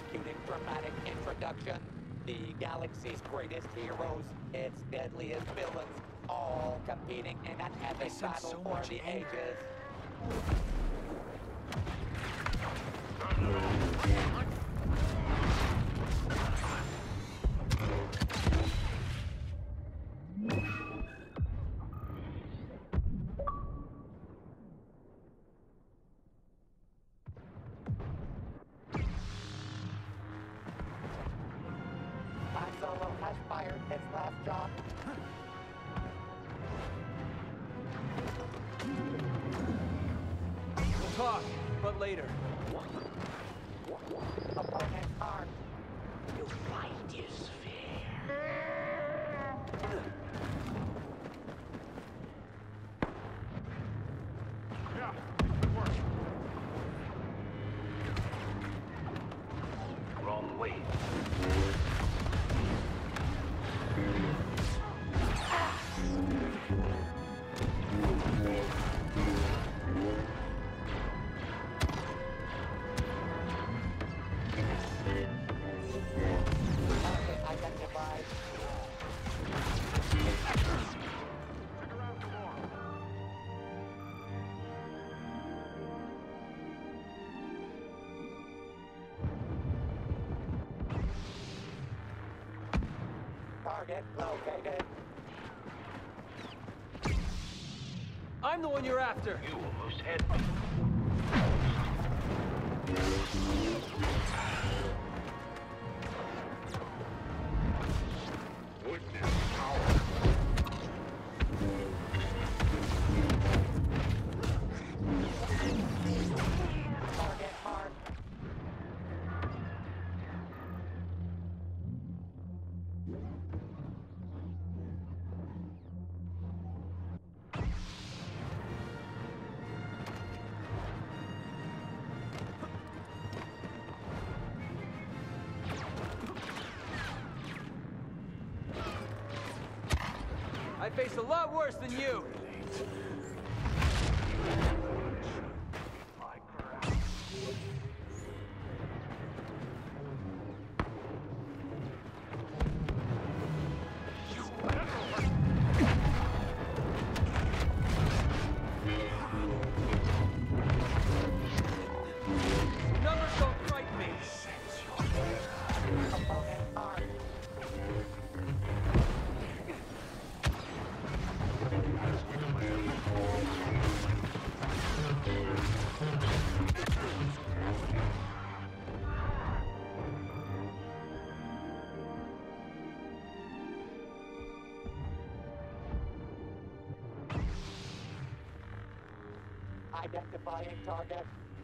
executing dramatic introduction. The galaxy's greatest heroes, its deadliest villains, all competing in an epic battle for the ages. Solo has fired his last shot. We'll talk, but later. Opponent armed. Your fight is fair. Yeah, good work. Wrong way. Target identified. Stick around for more. Target located. I'm the one you're after. You almost had me. Witness power. Target marked. I face a lot worse than you. Numbers don't frighten me. Opponent armed. Identifying target.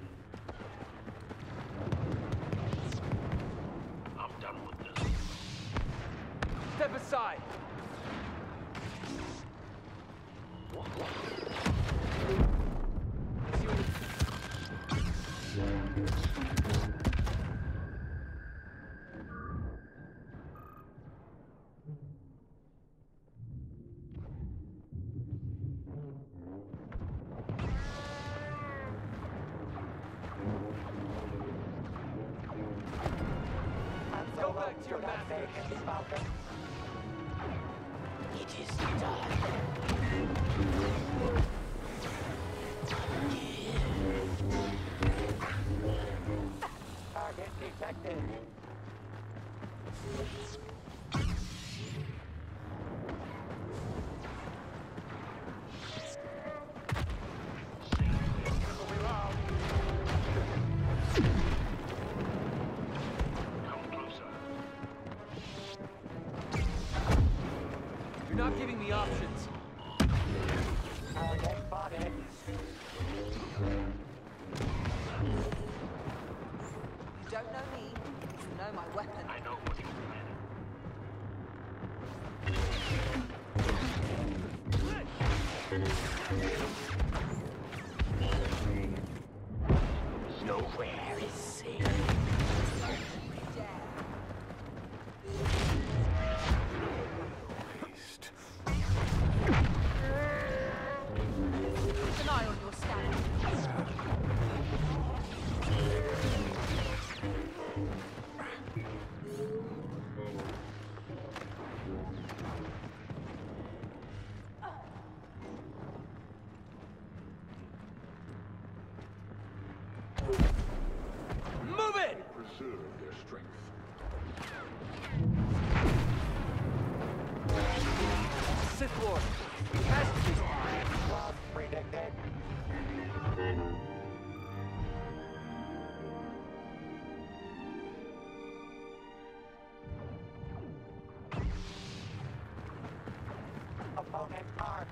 I'm done with this. Step aside. Go back to your masters. It is done. Target detected. Come closer. You're not giving me options. Target spotted. You don't know me, you know my weapon. I know what you're planning. Nowhere is safe. Keep an eye on your stand. floor. He has to be. Was predicted. Opponent marked.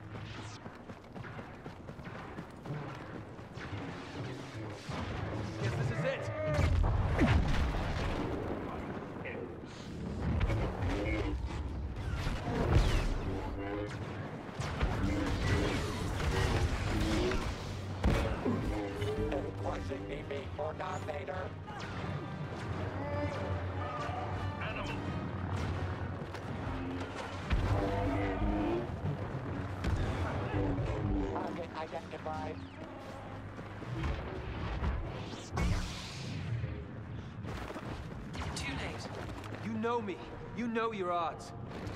Guess this is it. Pushing DB for Darth Vader. Animal. Target identified. Too late. You know me. You know your odds.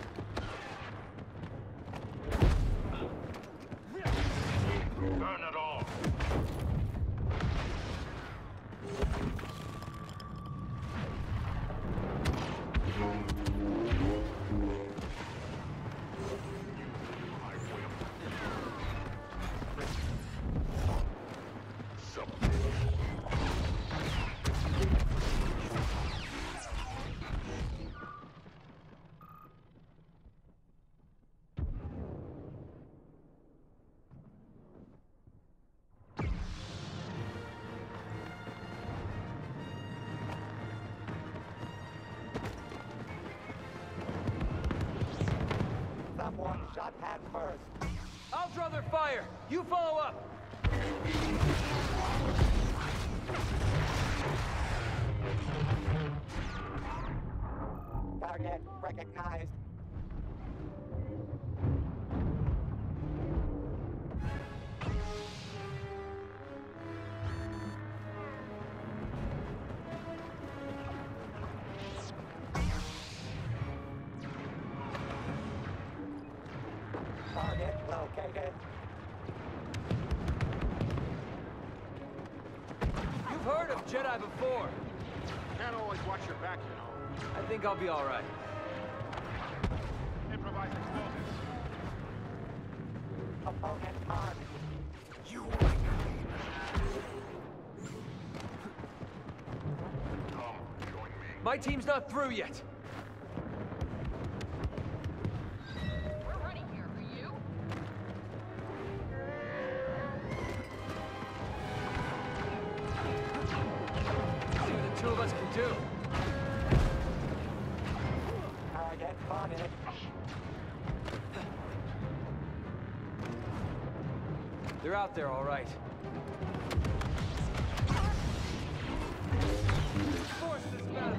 Burn it all. Someone shot head first. I'll draw their fire. You follow up. Target recognized. Target located. You've heard of Jedi before. Can't always watch your back, you know. I think I'll be all right. Improvise explosives. Opponent marked. You come, join me. My team's not through yet. We're ready here for you. See what the two of us can do. Target spotted. They're out there, all right. Force this battle.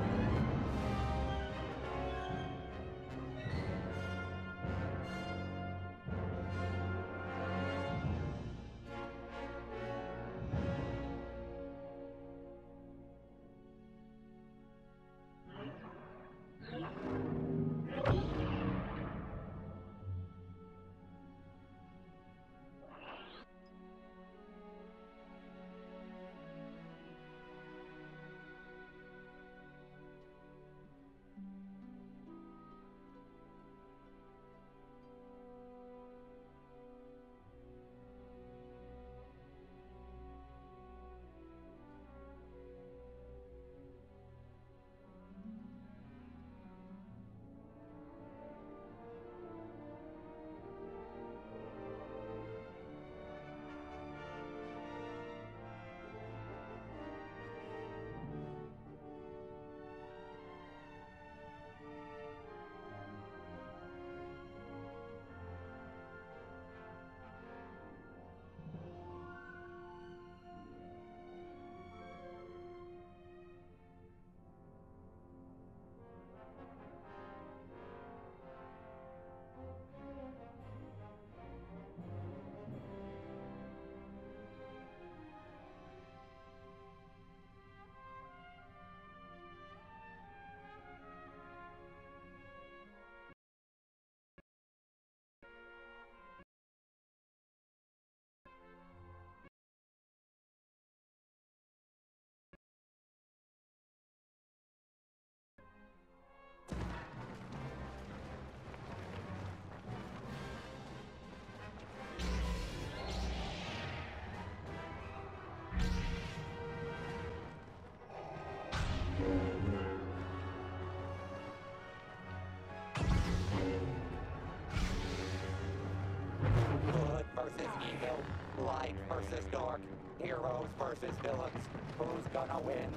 is Derk. Heroes versus villains. Who's gonna win?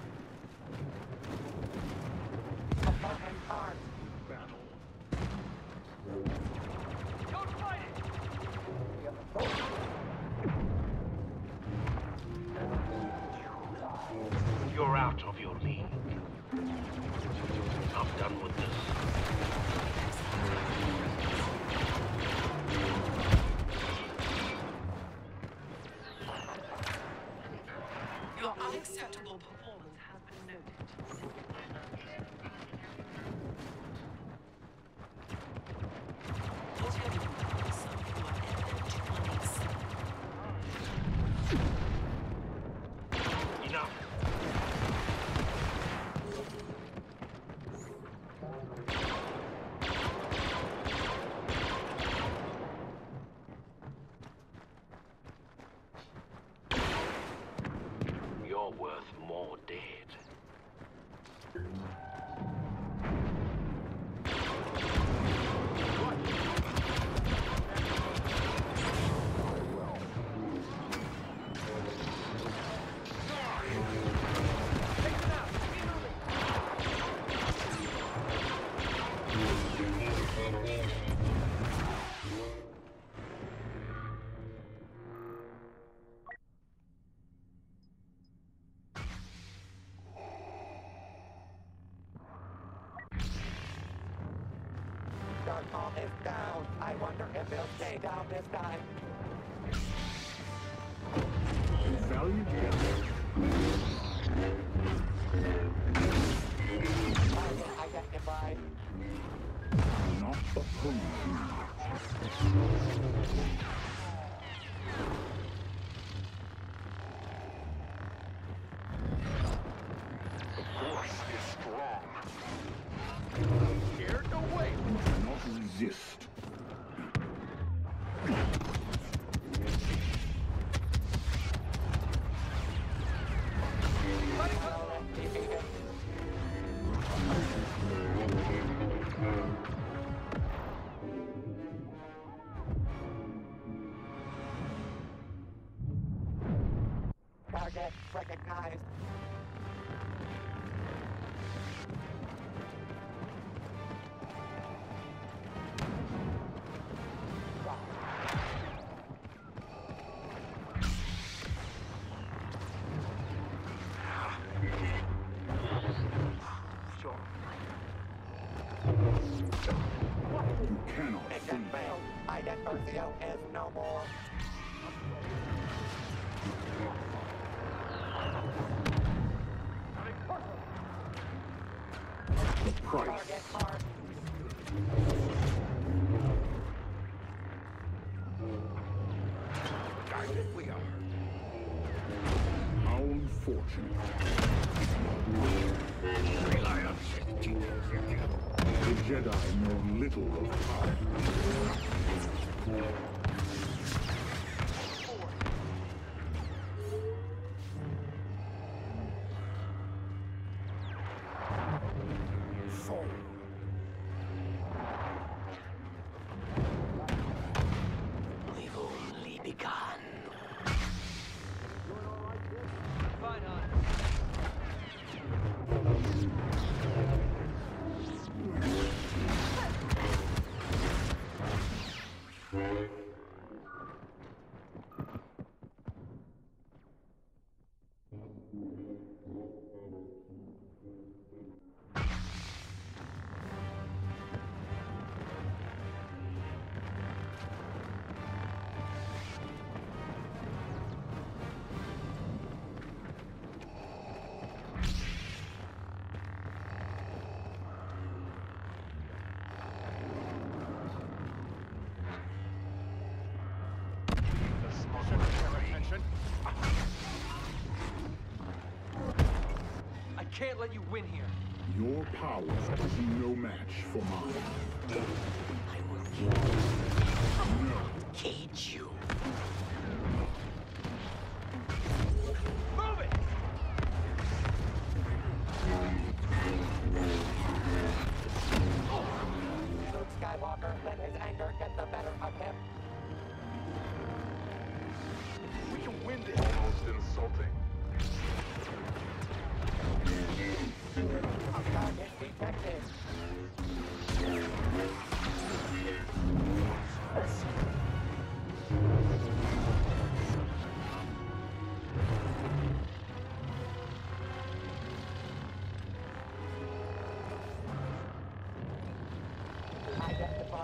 Opponent armed. Battle. Don't fight it! You're out of your league. I'm done with this. Your unacceptable performance has been noted. Whatever you call yourself, you are evidently Enough. You're worth more dead. Dark Mom is down. I wonder if he'll stay down this time. Valiant effort. Target identified. Not opposed. The force is strong. Scared? No way! You cannot resist. Defeated. Target recognized. You cannot Mission flee. failed. Identificio is no more. The price. Target marked. I think we are. How unfortunate. Rely on safety. The Jedi know little of power. Fall. We've only begun. Fine, hon. I can't let you win here. Your power is no match for mine. I will kill you. Cage you. Move it! Luke Skywalker let his anger get the better of him. We can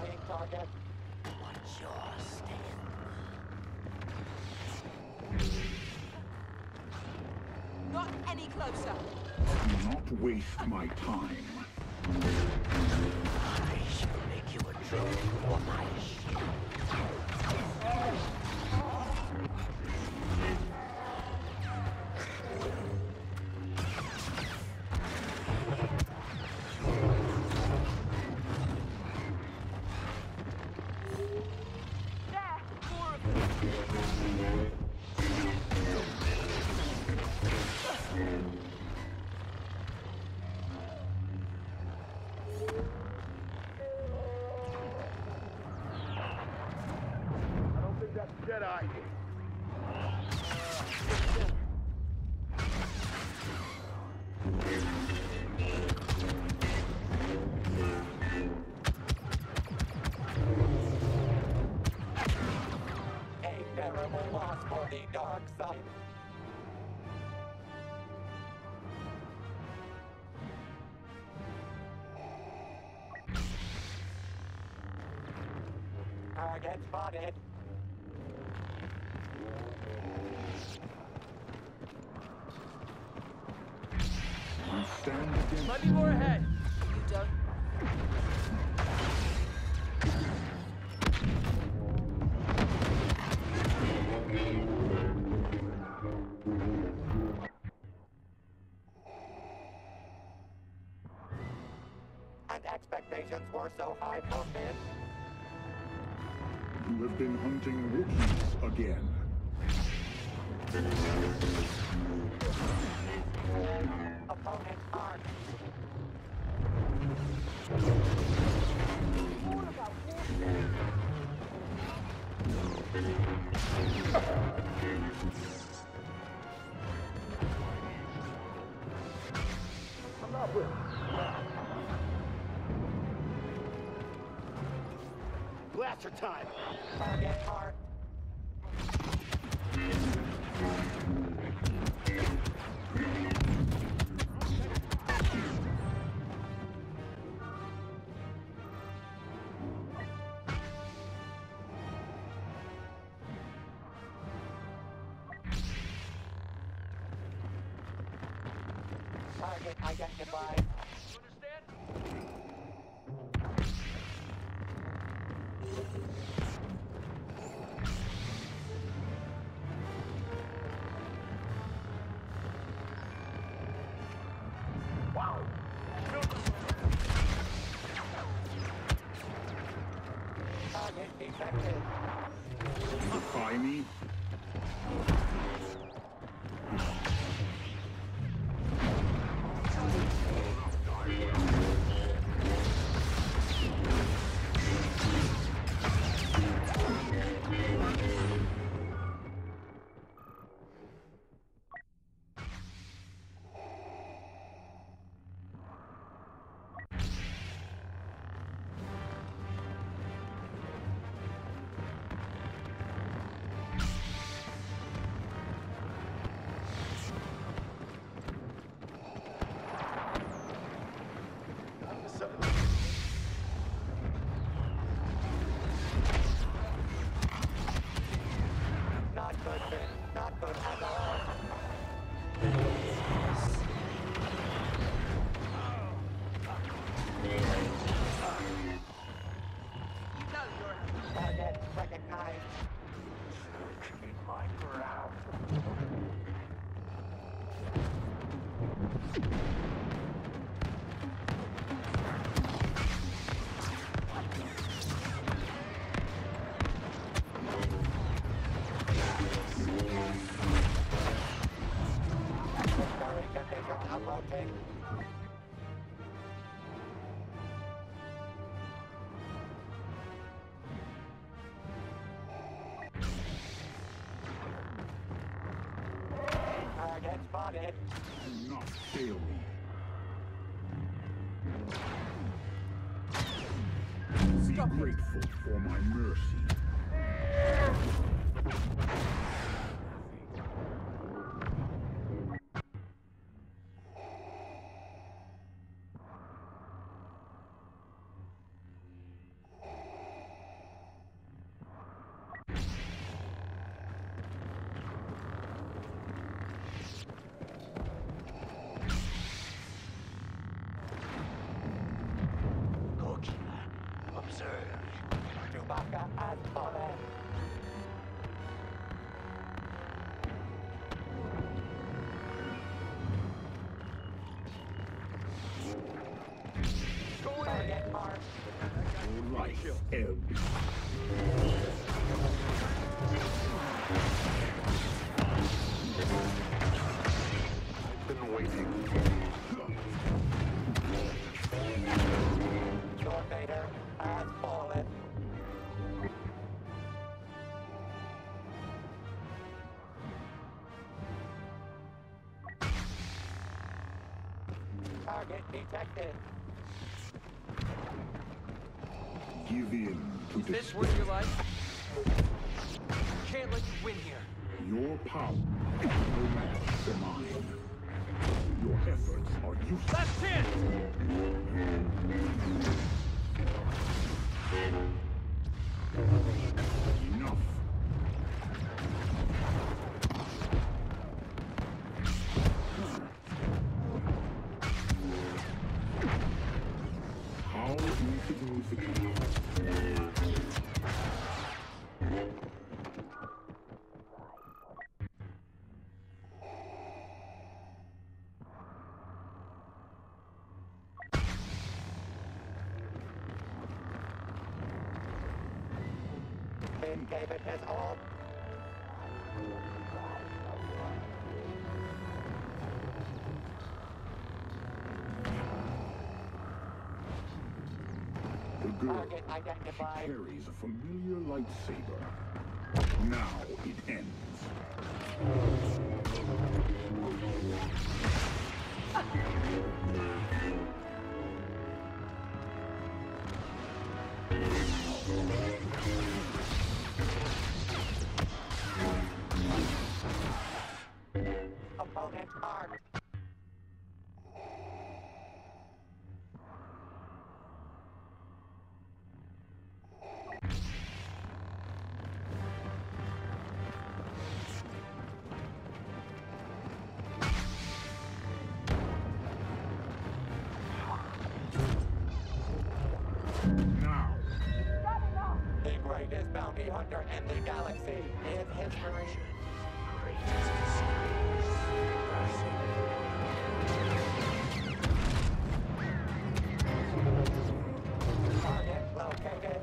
Identifying target. What's your stand? Not any closer. Do not waste my time. I shall make you a trophy for my shield. Jedi. A terrible loss for the dark side. Target spotted. You stand against Might be more ahead. You don't. And expectations were so high for men. You have been hunting Wookiees again. Opponent armed. Blaster time. Target marked. Target identified. You understand? Target detected. Defy me? Not good, Ben. Not good at all. You know you're. Target recognized. Keep my ground. Very condition approaching. Target spotted. Do not fail me. Be grateful for my mercy. motherfucker has fallen. Target marked. Life ebbs. I've been waiting. Tornado has fallen. Target detected. Give in to Is this what you like? Can't let you win here. your power. No match for mine. Your efforts are useless. Last chance! Enough. How insignificant. King David has all. The girl Target identified. carries a familiar lightsaber. Now it ends. Opponent marked. Now. The greatest bounty hunter in the galaxy is history. Target located.